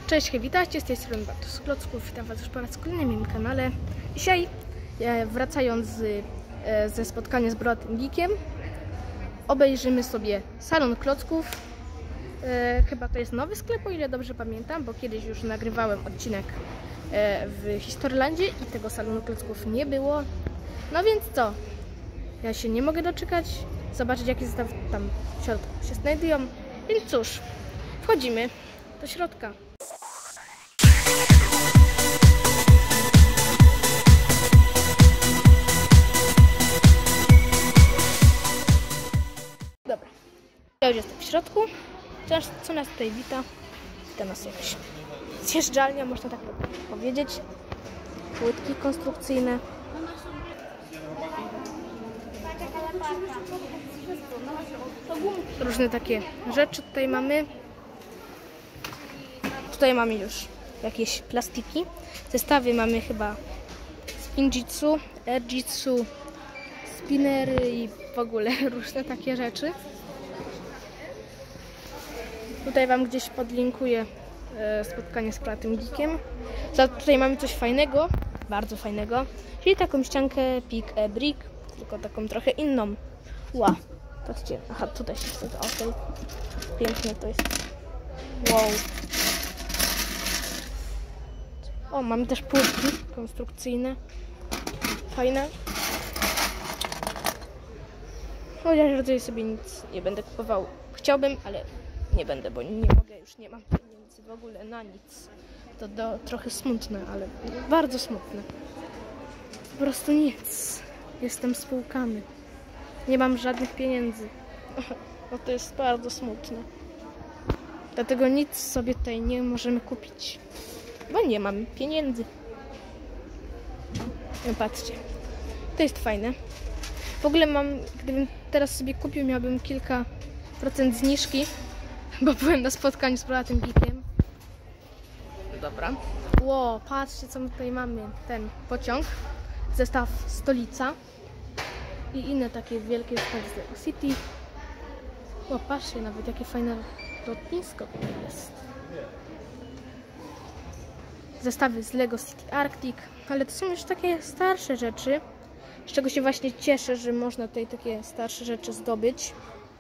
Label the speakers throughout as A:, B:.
A: Cześć, hej, witajcie, z tej strony Bartosz z Klocków, witam was już po raz kolejny na moim kanale. Dzisiaj, wracając ze spotkania z Browatym Geekiem, obejrzymy sobie salon klocków. Chyba to jest nowy sklep, o ile dobrze pamiętam, bo kiedyś już nagrywałem odcinek w Historylandzie i tego salonu klocków nie było. No więc co? Ja się nie mogę doczekać, zobaczyć jakie zestawy tam w środku się znajdują. Więc cóż, wchodzimy do środka. Dobra, ja już jestem w środku. Co nas tutaj wita? Wita nas jakaś zjeżdżalnia, można tak powiedzieć. Płytki konstrukcyjne. Różne takie rzeczy tutaj mamy. Tutaj mamy już jakieś plastiki. Zestawy mamy chyba Spinjitzu, Airjitsu, spinnery i w ogóle różne takie rzeczy. Tutaj wam gdzieś podlinkuję spotkanie z Browatym Geekiem. Tutaj mamy coś fajnego, bardzo fajnego, czyli taką ściankę Pick a Brick, tylko taką trochę inną. Wow, patrzcie, aha, tutaj się wsadza, okej. Piękne to jest. Wow. O, mamy też płytki konstrukcyjne. Fajne. Chociaż tutaj sobie nic nie będę kupował. Chciałbym, ale nie będę, bo nie mogę, już nie mam pieniędzy w ogóle na nic. To trochę smutne, ale bardzo smutne. Po prostu nic. Jestem spłukany. Nie mam żadnych pieniędzy. No to jest bardzo smutne. Dlatego nic sobie tutaj nie możemy kupić. Bo nie mam pieniędzy. No patrzcie. To jest fajne. W ogóle gdybym teraz sobie kupił, miałbym kilka procent zniżki, bo byłem na spotkaniu z Browatym Geekiem. Dobra. Ło, patrzcie co my tutaj mamy. Ten pociąg. Zestaw Stolica. I inne takie wielkie zestawy z Lego City. O, patrzcie, nawet jakie fajne lotnisko tutaj jest. Zestawy z Lego City Arctic, ale to są już takie starsze rzeczy, z czego się właśnie cieszę, że można tutaj takie starsze rzeczy zdobyć.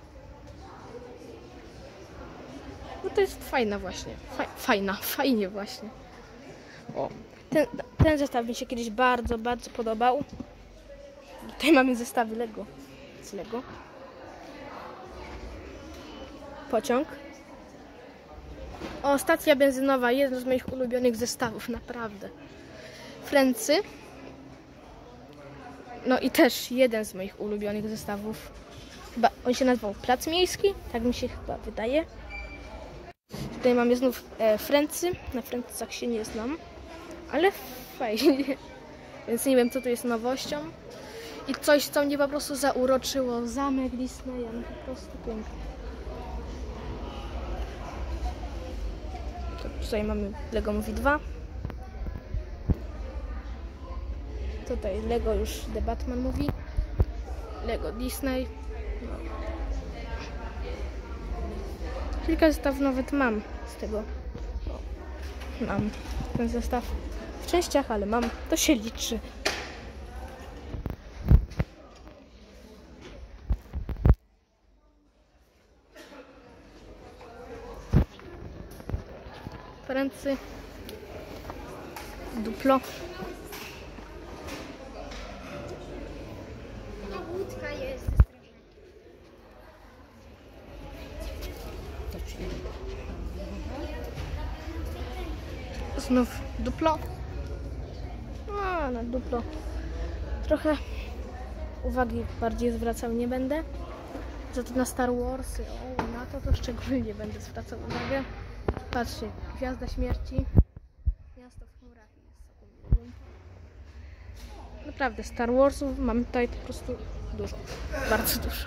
A: No to jest fajna właśnie, fajnie właśnie. O, ten zestaw mi się kiedyś bardzo, bardzo podobał. Tutaj mamy zestawy Lego, z Lego. Pociąg. O, stacja benzynowa, jeden z moich ulubionych zestawów, naprawdę. Friendsy. No i też jeden z moich ulubionych zestawów. Chyba on się nazywał Plac Miejski, tak mi się chyba wydaje. Tutaj mamy znów Friendsy. Na Friendsach się nie znam, ale fajnie. Więc nie wiem, co tu jest nowością. I coś, co mnie po prostu zauroczyło. Zamek Disneya, no po prostu piękny. Tutaj mamy Lego Movie 2. Tutaj Lego już The Batman Movie. Lego Disney. No. Kilka zestawów nawet mam z tego. O, mam ten zestaw w częściach, ale mam. To się liczy. Ręcy, Duplo.
B: No łódka jest.
A: Znów Duplo. A, na Duplo trochę uwagi bardziej zwracał nie będę. Za to na Star Warsy, o, na to szczególnie będę zwracał uwagę. Patrzcie, Gwiazda Śmierci. Miasto w chmurach jest. Naprawdę, Star Warsów mam tutaj po prostu dużo. Bardzo dużo.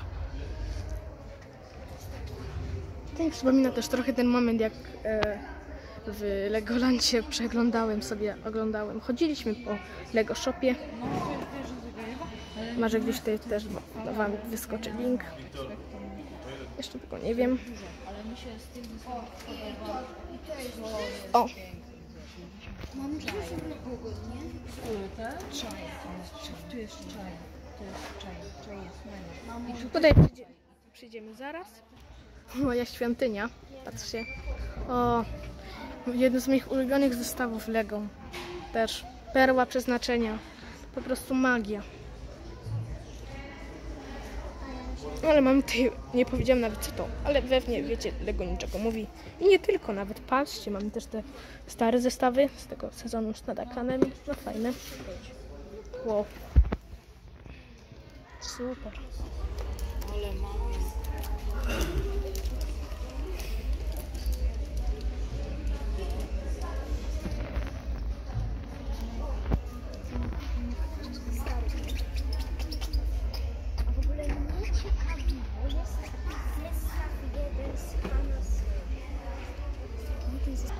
A: To mi przypomina też trochę ten moment, jak w Legolandzie oglądałem. Chodziliśmy po Lego Shopie. Może gdzieś tutaj też wam wyskoczy link. Jeszcze tylko nie wiem.
B: ale mi się z tym podoba.
A: O,
B: Mamy czaj. Który ten? Czaj. Tu jest czaj. To jest czaj. Czaj jest fajny. I
A: tutaj przyjdziemy zaraz. Moja świątynia, patrzcie. O, jeden z moich ulubionych zestawów Lego. Też perła przeznaczenia. Po prostu magia. Ale mam tutaj, nie powiedziałam nawet co to, ale pewnie wiecie, Lego niczego mówi. I nie tylko, nawet patrzcie, mamy też te stare zestawy z tego sezonu z Nadakanami. No fajne. Wow. Super.
B: Ale mamy.
C: W ogóle mnie ciekawiło, jest zestaw jeden z pana z... Ten zestaw...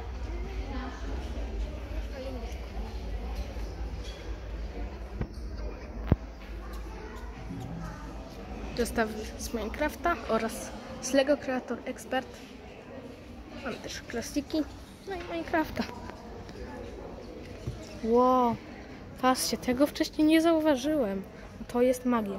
A: Zestaw z Minecrafta oraz z Lego Creator Expert. Mamy też klasiki, no i Minecrafta. Wow, patrzcie, tego wcześniej nie zauważyłem. To jest magia.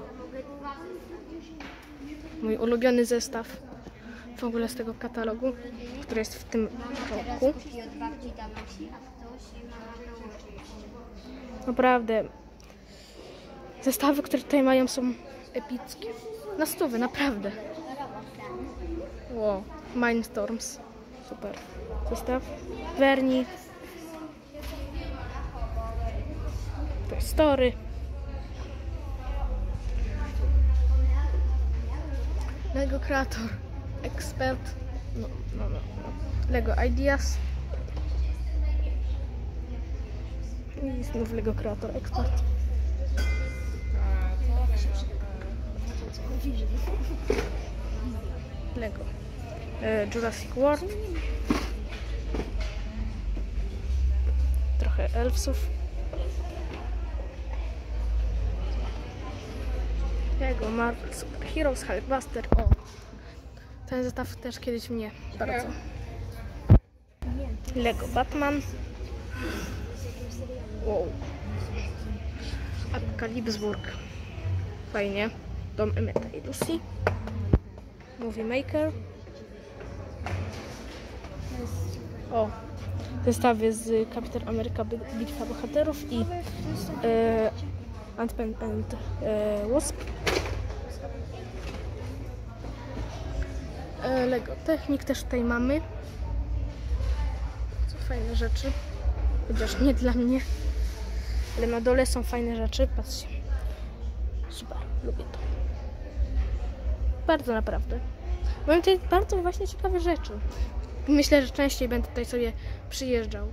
A: Mój ulubiony zestaw w ogóle z tego katalogu, który jest w tym roku.
C: Od babci Danusi, a ktoś ma nałożyć.
A: Naprawdę, zestawy, które tutaj mają, są epickie. Na stówy, naprawdę. Wow, Mindstorms. Super. Zestaw. Verni. Toy Story. Lego Creator Expert. No. Lego Ideas. I znów Lego Creator Expert. Lego Jurassic World. Trochę elfsów. Lego Marvel Super Heroes, Hulkbuster. O, ten zestaw też kiedyś mnie bardzo. Lego Batman. Wow. Apokalipsburg. Fajnie. Dom Emmeta i Lucy. Movie Maker. O, zestawy z Kapitan Ameryka Bitwa Bohaterów i Ant-Man and Wasp. Lego Technik też tutaj mamy. Co fajne rzeczy. Chociaż nie dla mnie. Ale na dole są fajne rzeczy. Patrzcie. Super, lubię to. Bardzo naprawdę. Mam tutaj bardzo właśnie ciekawe rzeczy. Myślę, że częściej będę tutaj sobie przyjeżdżał.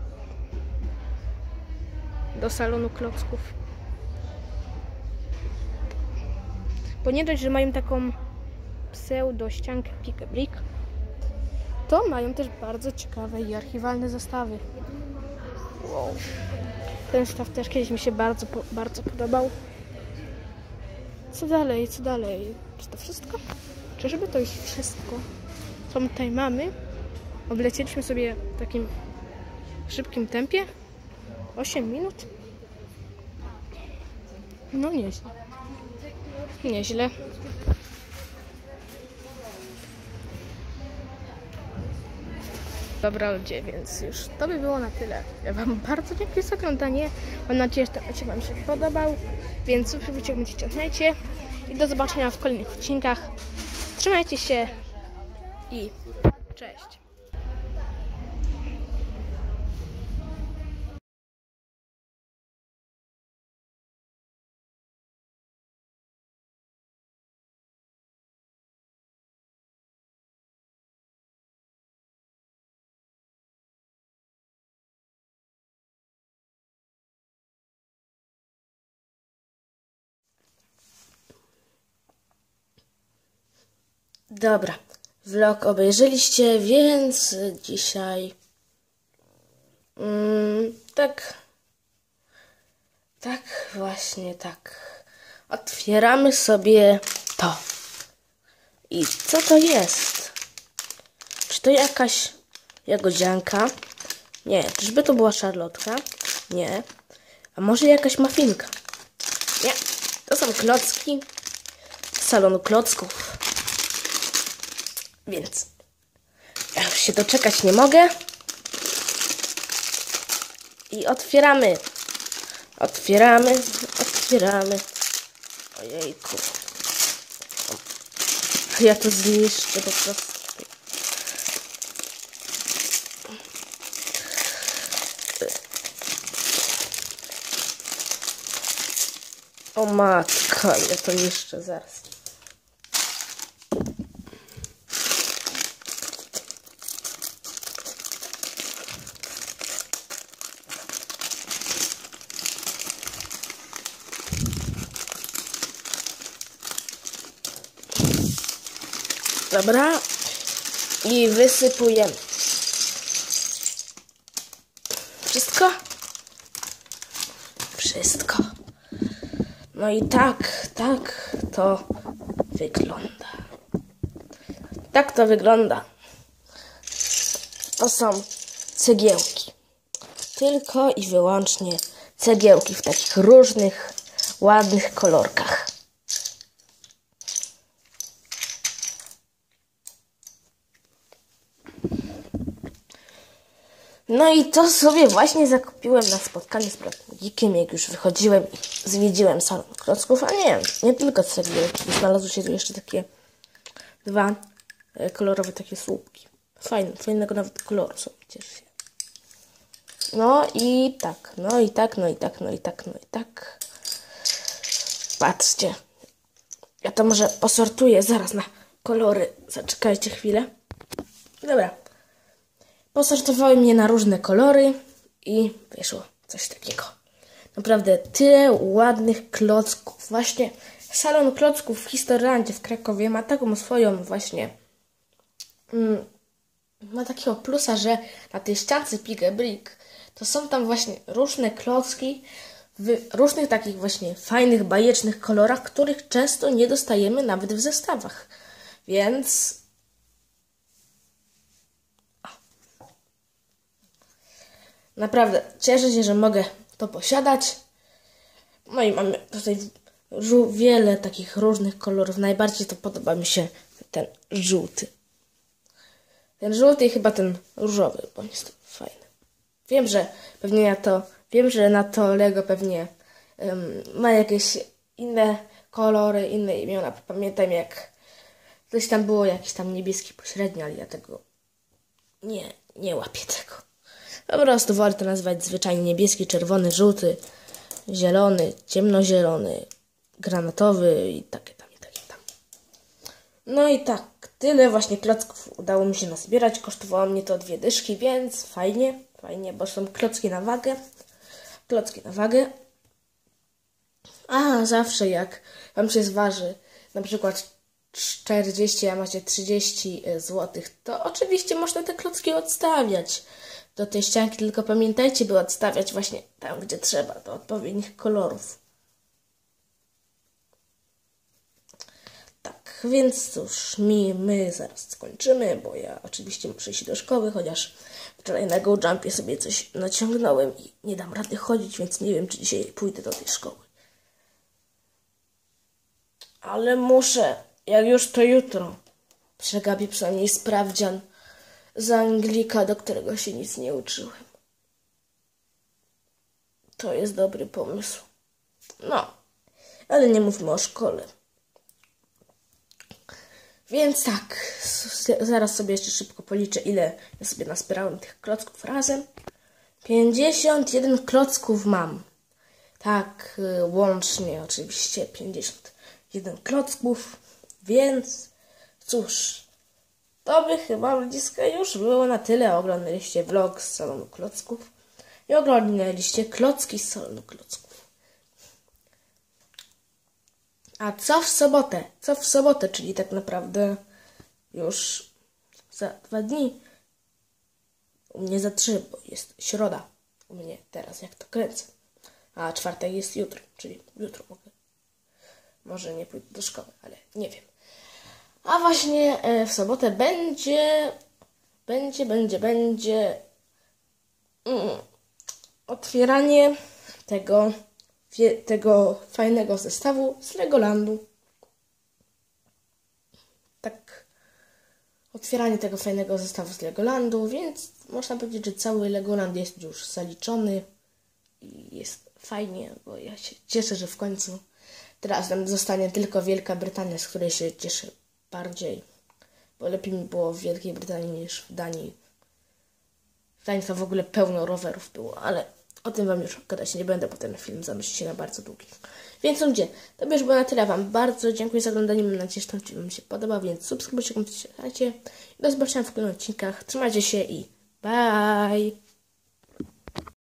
A: Do salonu klocków. Bo nie dość, że mają taką pseudo ściankę pick-a-brick, to mają też bardzo ciekawe i archiwalne zestawy. Wow. Ten zestaw też kiedyś mi się bardzo podobał. Co dalej? Co dalej? Czy to wszystko? Czyżby to już wszystko, co my tutaj mamy? Oblecieliśmy sobie w takim szybkim tempie. 8 minut. No nieźle. Nieźle. Dobra ludzie, więc już to by było na tyle. Ja wam bardzo dziękuję za oglądanie. Mam nadzieję, że ten odcinek wam się podobał. Więc subskrybujcie, ciągnijcie. I do zobaczenia w kolejnych odcinkach. Trzymajcie się i cześć.
D: Dobra, vlog obejrzeliście, więc dzisiaj tak otwieramy sobie to. I co to jest? Czy to jakaś jagodzianka? Nie. Czyżby to była szarlotka? Nie. A może jakaś mafinka? Nie. To są klocki z salonu klocków. Więc ja już się doczekać nie mogę. I otwieramy. Otwieramy. Ojejku. Ja to zniszczę po prostu. O matka, ja to niszczę zaraz. Dobra. I wysypujemy. Wszystko? Wszystko. No i tak to wygląda. Tak to wygląda. To są cegiełki. Tylko i wyłącznie cegiełki w takich różnych, ładnych kolorkach. No i to sobie właśnie zakupiłem na spotkaniu z bratem Geekiem, jak już wychodziłem i zwiedziłem salon klocków, a nie tylko cegiełki. Znalazły się tu jeszcze takie dwa kolorowe takie słupki. Fajnego nawet koloru są, cieszę się. No i tak. Patrzcie. Ja to może posortuję zaraz na kolory. Zaczekajcie chwilę. Dobra. Posortowałem je na różne kolory i wyszło coś takiego. Naprawdę tyle ładnych klocków. Właśnie salon klocków w Historylandzie w Krakowie ma taką swoją właśnie ma takiego plusa, że na tej ściance Pick a Brick to są tam właśnie różne klocki w różnych takich właśnie fajnych, bajecznych kolorach, których często nie dostajemy nawet w zestawach. Więc naprawdę cieszę się, że mogę to posiadać. No i mamy tutaj wiele takich różnych kolorów. Najbardziej to podoba mi się ten żółty. Ten żółty i chyba ten różowy, bo jest fajny. Wiem, że na to Lego pewnie ma jakieś inne kolory, inne imiona. Pamiętam, jak coś tam było, jakiś tam niebieski pośredni, ale ja tego nie łapię tego. Po prostu wolę to nazywać zwyczajnie niebieski, czerwony, żółty, zielony, ciemnozielony, granatowy i takie tam. No i tak, tyle właśnie klocków udało mi się nazbierać. Kosztowało mnie to 2 dyszki, więc fajnie, bo są klocki na wagę. A zawsze jak wam się zważy na przykład 40, a macie 30 zł, to oczywiście można te klocki odstawiać do tej ścianki, tylko pamiętajcie, by odstawiać właśnie tam, gdzie trzeba, do odpowiednich kolorów. Tak, więc cóż, my zaraz skończymy, bo ja oczywiście muszę iść do szkoły, chociaż wczoraj na Go Jumpie sobie coś naciągnąłem i nie dam rady chodzić, więc nie wiem, czy dzisiaj pójdę do tej szkoły. Ale muszę, jak już to jutro, przegapię przynajmniej sprawdzian z Anglika, do którego się nic nie uczyłem. To jest dobry pomysł. No, ale nie mówmy o szkole. Więc tak, zaraz sobie jeszcze szybko policzę, ile ja sobie nazbierałem tych klocków razem. 51 klocków mam. Tak, łącznie oczywiście 51 klocków. Więc cóż, to by chyba ludziska już było na tyle. Oglądaliście vlog z salonu klocków i oglądaliście klocki z salonu klocków. A co w sobotę? Czyli tak naprawdę już za 2 dni. U mnie za 3, bo jest środa. U mnie teraz, jak to kręcę. A czwartek jest jutro, czyli jutro mogę. Może nie pójdę do szkoły, ale nie wiem. A właśnie w sobotę będzie będzie otwieranie tego fajnego zestawu z Legolandu. Tak, otwieranie tego fajnego zestawu z Legolandu, więc można powiedzieć, że cały Legoland jest już zaliczony i jest fajnie, bo ja się cieszę, że w końcu teraz nam zostanie tylko Wielka Brytania, z której się cieszę bardziej, bo lepiej mi było w Wielkiej Brytanii niż w Danii. W Danii to w ogóle pełno rowerów było, ale o tym wam już gadać nie będę, bo ten film zamyśli się na bardzo długi. Więc ludzie, to już było na tyle. Wam bardzo dziękuję za oglądanie. Mam nadzieję, że ten film wam się podobał, więc subskrybujcie, komentujcie. Do zobaczenia w kolejnych odcinkach. Trzymajcie się i bye!